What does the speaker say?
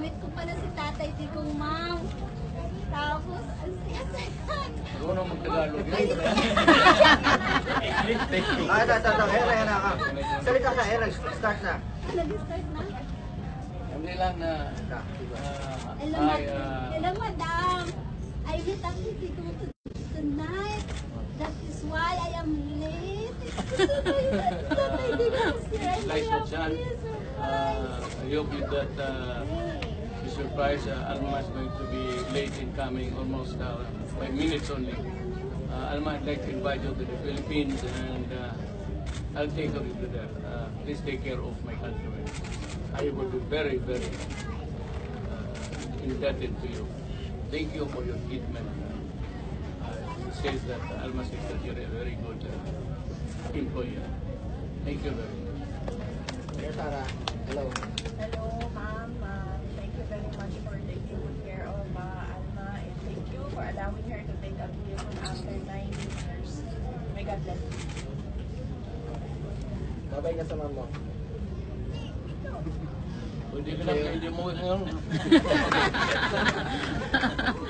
Ginamit ko pala si tatay di kong ma'am. Tapos, ang siya-sayan. Marunong mag-Tagalog. Ito. Era na ka. Salita sa era. Start na. Nag-start na. Hindi lang na... Hello, madam. I hit up si Tuto tonight. That is why I am late. Tatay di kong siya. Nice na chan. I hope you that the surprise Alma is going to be late in coming, almost 5 minutes only. Alma, I'd like to invite you to the Philippines and I'll take you there. Please take care of my countrymen. I will be very, very indebted to you. Thank you for your treatment. It says that Alma says that you're a very good employee. Thank you very much. Dear Sarah, hello. Hello, ma'am. Thank you very much for taking good care of Alma, and thank you for allowing her to take a vacation after 9 years. May God bless you. Babay ka sa mom mo. Hindi ka lang, hindi mo ngayon.